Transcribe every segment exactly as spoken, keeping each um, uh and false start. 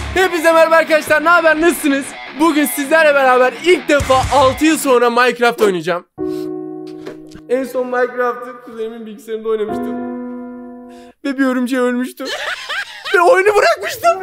Hepinize merhaba arkadaşlar, ne haber, nasılsınız? Bugün sizlerle beraber ilk defa altı yıl sonra Minecraft oynayacağım. En son Minecraft'ı kuzenimin bilgisayarında oynamıştım. Ve bir örümceği ölmüştüm. Ve oyunu bırakmıştım.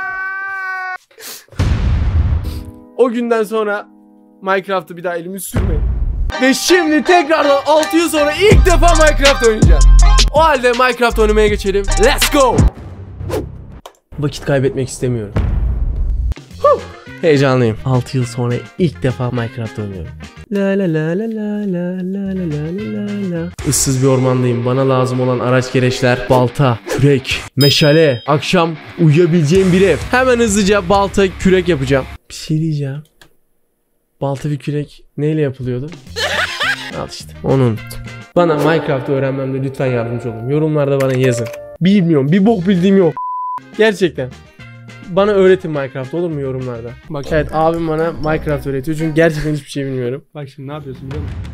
O günden sonra Minecraft'ı bir daha elimi sürmedim. Ve şimdi tekrardan altı yıl sonra ilk defa Minecraft oynayacağım. O halde Minecraft oynamaya geçelim. Let's go. Vakit kaybetmek istemiyorum. Huh. Heyecanlıyım. altı yıl sonra ilk defa Minecraft oynuyorum. La la la la la la la la la la. Issız bir ormandayım. Bana lazım olan araç gereçler: balta, kürek, meşale. Akşam uyuyabileceğim bir ev. Hemen hızlıca balta, kürek yapacağım. Bir şey diyeceğim. Balta ve kürek neyle yapılıyordu? Al işte. Onu unuttum. Bana Minecraft'ı öğrenmemde lütfen yardımcı olun. Yorumlarda bana yazın. Bilmiyorum. Bir bok bildiğim yok. Gerçekten. Bana öğretin Minecraft, olur mu yorumlarda? Bak, evet, abim bana Minecraft öğretiyor çünkü gerçekten hiçbir şey bilmiyorum. Bak şimdi ne yapıyorsun biliyor musun?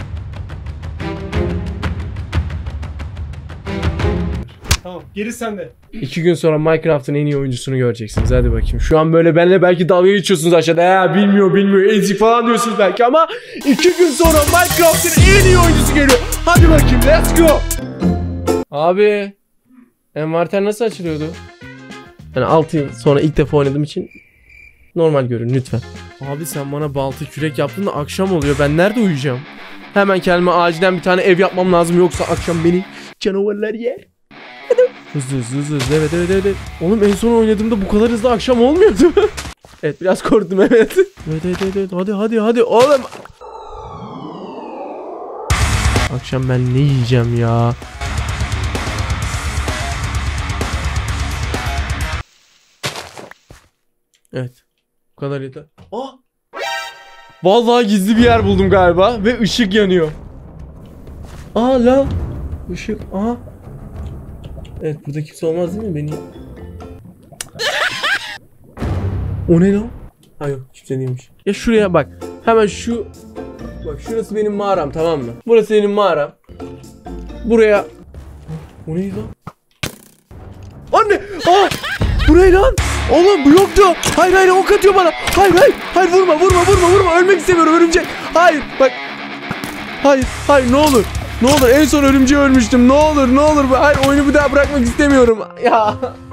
Tamam, geri sende. İki gün sonra Minecraft'ın en iyi oyuncusunu göreceksiniz. Hadi bakayım. Şu an böyle benimle belki dalga geçiyorsunuz aşağıda. Ya bilmiyor bilmiyor ezik falan diyorsunuz belki ama iki gün sonra Minecraft'ın en iyi oyuncusu geliyor. Hadi bakayım, let's go. Abi, envanter nasıl açılıyordu? Yani altı yıl sonra ilk defa oynadığım için normal görün lütfen. Abi sen bana balta kürek yaptın da akşam oluyor. Ben nerede uyuyacağım? Hemen kendime acilen bir tane ev yapmam lazım, yoksa akşam beni canavarlar yer. Hızlı hızlı hızlı hızlı. Evet evet evet. Oğlum en son oynadığımda bu kadar hızlı akşam olmuyordu. Evet, biraz korktum, evet. Evet evet evet, evet. Hadi hadi hadi oğlum. Akşam ben ne yiyeceğim ya? Evet. Bu kadar yeter. Ah! Vallahi gizli bir yer buldum galiba ve ışık yanıyor. Aa la. Işık. Aha. Evet, burada kimse olmaz değil mi beni? O ne lan? Ha yok, kimse değilmiş. Ya şuraya bak. Hemen şu. Bak, şurası benim mağaram, tamam mı? Burası benim mağaram. Buraya. O neydi lan? Anne! Aa! Bu ne lan? Oğlum bu yoktu. Hayır hayır, ok atıyor bana. Hayır hayır. Hayır, vurma vurma vurma vurma. Ölmek istemiyorum, örümcek. Hayır bak. Hayır hayır, ne olur. Ne olur, en son örümceği ölmüştüm. Ne olur ne olur. Hayır, oyunu bir daha bırakmak istemiyorum. Ya.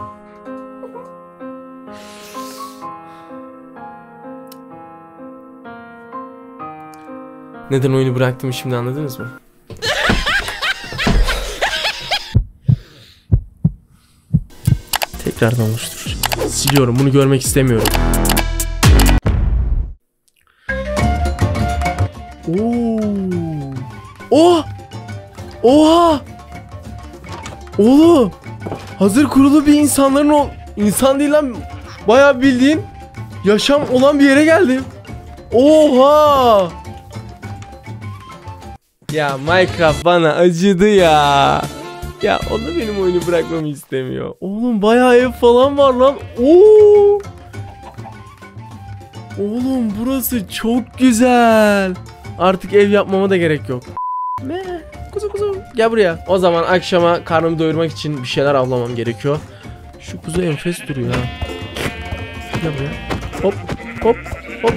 Neden oyunu bıraktım şimdi anladınız mı? Tekrardan oluşturacağım. Siliyorum, bunu görmek istemiyorum. Oo. Oh! Oha! Oğlum! Hazır kurulu bir insanların ol... İnsan değil lan. Bayağı bildiğin yaşam olan bir yere geldim. Oha! Ya Minecraft bana acıdı ya. Ya o da benim oyunu bırakmamı istemiyor. Oğlum bayağı ev falan var lan. Oo! Oğlum burası çok güzel. Artık ev yapmama da gerek yok. Ne? Kuzu kuzu. Gel buraya. O zaman akşama karnımı doyurmak için bir şeyler avlamam gerekiyor. Şu kuzu enfes duruyor ha. Gel buraya. Hop hop hop.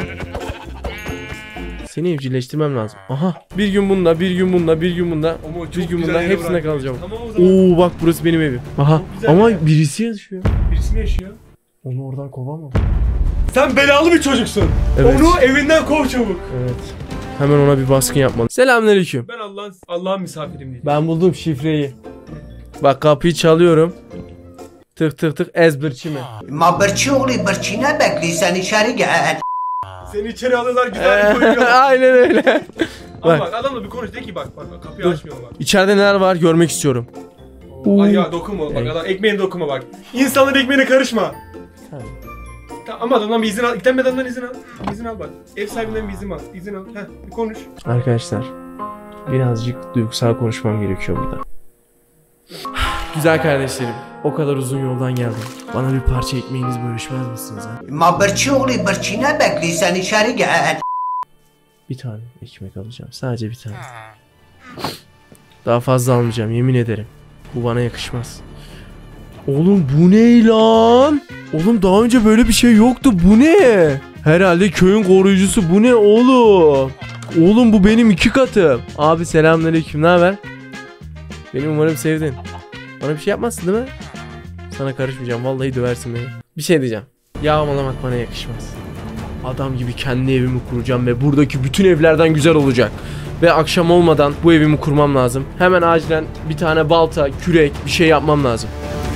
Seni evcilleştirmem lazım. Aha. Bir gün bunda, bir gün bunda, bir gün bunda, bir gün bunda hepsine kalacağım. Tamam, oo bak, burası benim evim. Aha. Ama ya. Birisi yaşıyor. Birisi mi yaşıyor? Onu oradan kovamam. Sen belalı bir çocuksun. Evet. Onu evinden kov çabuk. Evet. Hemen ona bir baskın yapmalıyım. Selamünaleyküm. Ben Allah'ın Allah'ın misafiriyim diye. Ben buldum şifreyi. Bak, kapıyı çalıyorum. Tık tık tık, ezberçi mi? Ma bırçı oğlu bırçı ne bekliyor, sen içeri gel. Seni içeri alırlar, güzel bir koyuyorlar. Aynen öyle. Ama bak, adamla bir konuş de ki bak bak, bak kapıyı Dur. açmıyor bak. İçeride neler var görmek istiyorum. Ay ya, dokunma bak, adam ekmeğine dokunma bak. İnsanların ekmeğine karışma. Tamam. Tamam, ama adamdan bir izin al. İkten bedenden izin al. İzin al bak. Ev sahibinden bir izin al. İzin al. Heh, bir konuş. Arkadaşlar, birazcık duygusal konuşmam gerekiyor burada. Güzel kardeşlerim, o kadar uzun yoldan geldim. Bana bir parça ekmeğinizi bölüşmez misiniz ha? Ma bırçı oğlu bırçı ne bekliyor, sen içeri gel. Bir tane ekmek alacağım, sadece bir tane. Daha fazla almayacağım, yemin ederim. Bu bana yakışmaz. Oğlum bu ne lan? Oğlum daha önce böyle bir şey yoktu. Bu ne? Herhalde köyün koruyucusu. Bu ne oğlum? Oğlum bu benim iki katım. Abi selamünaleyküm. Ne haber? Beni umarım sevdin. Bana bir şey yapmazsın değil mi? Sana karışmayacağım. Vallahi döversin beni. Bir şey diyeceğim. Yağmalamak bana yakışmaz. Adam gibi kendi evimi kuracağım ve buradaki bütün evlerden güzel olacak. Ve akşam olmadan bu evimi kurmam lazım. Hemen acilen bir tane balta, kürek bir şey yapmam lazım.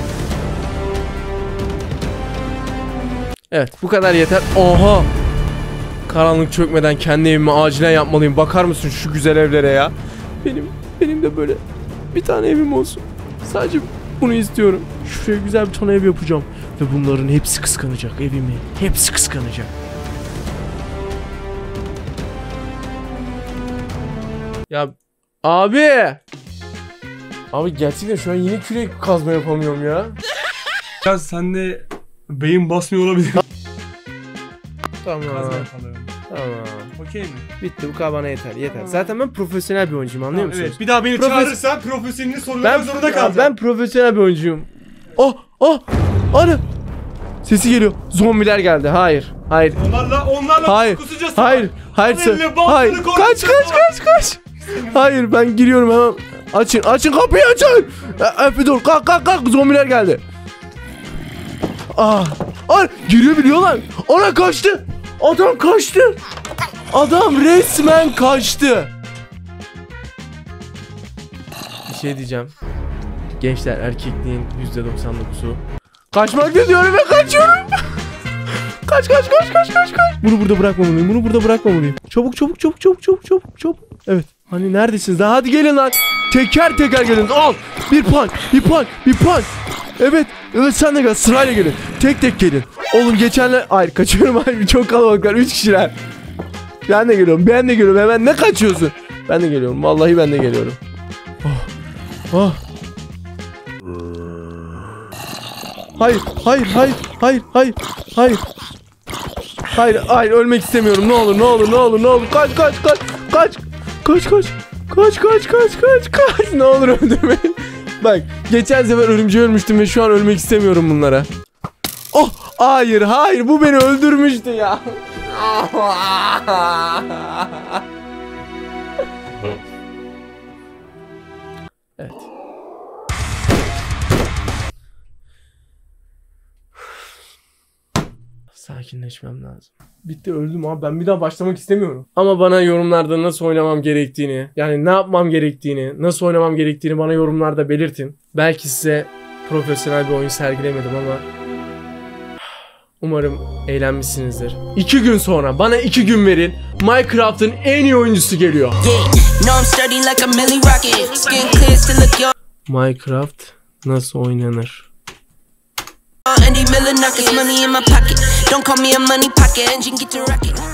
Evet, bu kadar yeter. Oha! Karanlık çökmeden kendi evimi acilen yapmalıyım. Bakar mısın şu güzel evlere ya? Benim benim de böyle bir tane evim olsun. Sadece bunu istiyorum. Şuraya güzel bir tane ev yapacağım. Ve bunların hepsi kıskanacak evimi. Hepsi kıskanacak. Ya abi. Abi gerçekten şu an yine kürek kazma yapamıyorum ya. Ya sen de beyin basmıyor olabilir. Tamam. Tamam. Okey mi? Bitti, bu kadar bana yeter. Yeter. Zaten ben profesyonel bir oyuncuyum, anlıyor musunuz? Evet. Bir daha beni Profes- çağırırsan profesyonelini sorulamak Ben zorunda ya kalacağım. ben profesyonel bir oyuncuyum. Oh, oh. Ana. Sesi geliyor. Zombiler geldi. Hayır. Hayır. Onlarla onlarla Hayır. kusacağız. Hayır. Hayır. Seninle Hayır. baltanı Hayır. Kaç korkutacağız. kaç kaç kaç. Hayır, ben giriyorum hemen. Açın. Açın kapıyı, açın. E, Efe dur. Kalk kalk kalk. Zombiler geldi. Ah. Ay, giriyor biliyorlar. Ona kaçtı. Adam kaçtı. Adam resmen kaçtı. Bir şey diyeceğim. Gençler, erkekliğin yüzde doksan dokuzu kaçmak diyorum ve kaçıyorum. Kaç kaç kaç kaç kaç kaç. Bunu burada bırakmamalıyım. Bunu burada bırakmamalıyım. Çabuk çabuk çabuk çabuk çabuk çabuk çabuk. Evet. Hani neredesiniz? Daha hadi gelin lan. Teker teker gelin. Al. Bir pan, bir pan, bir pan. Evet. Evet, sen de gel. Sırayla gelin. Tek tek gelin. Oğlum geçenler... Hayır, kaçıyorum. Hayır, çok kalabalıklar. Üç kişiler. Ben de geliyorum. Ben de geliyorum. Hemen ne kaçıyorsun? Ben de geliyorum. Vallahi ben de geliyorum. Oh. Oh. Hayır, hayır, hayır, hayır, hayır, hayır. Hayır, hayır, ölmek istemiyorum. Ne olur, ne olur, ne olur, ne olur. Kaç, kaç, kaç, kaç. Kaç, kaç. Kaç, kaç, kaç, kaç, kaç. Ne olur öldürmeyin. Bak, geçen sefer örümceği ölmüştüm ve şu an ölmek istemiyorum bunlara. Oh, hayır, hayır. Bu beni öldürmüştü ya. Evet. Sakinleşmem lazım. Bitti, öldüm abi. Ben bir daha başlamak istemiyorum. Ama bana yorumlarda nasıl oynamam gerektiğini, yani ne yapmam gerektiğini, nasıl oynamam gerektiğini bana yorumlarda belirtin. Belki size profesyonel bir oyun sergilemedim ama umarım eğlenmişsinizdir. İki gün sonra, bana iki gün verin. Minecraft'ın en iyi oyuncusu geliyor. Minecraft nasıl oynanır? Andy Miller knockers money in my pocket. Don't call me a money pocket engine, get the rocket.